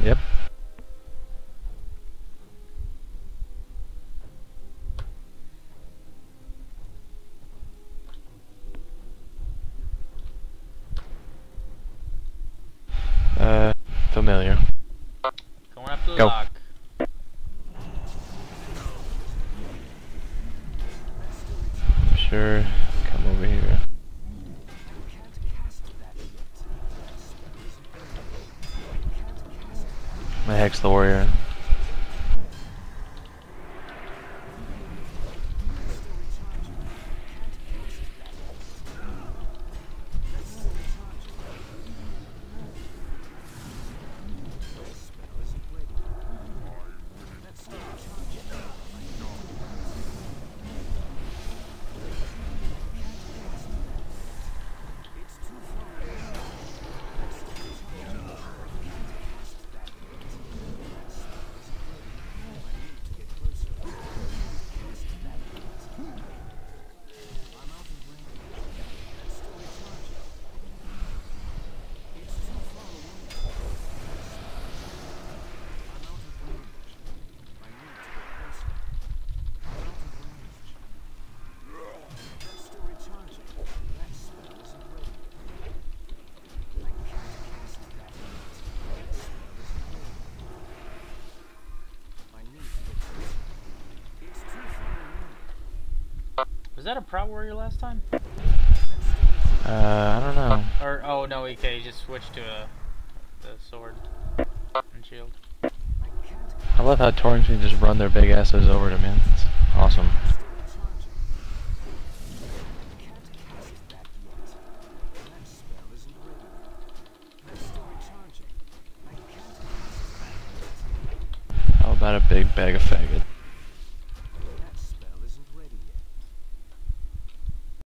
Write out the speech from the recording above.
Yep. Familiar. Going up the Go. lock. I'm sure. Come over here. I'm gonna hex the warrior. Was that a Prot warrior last time? I don't know. Or oh no, okay, he just switched to the sword and shield. I love how Torrents can just run their big asses over to me. It's awesome. How about a big bag of faggot?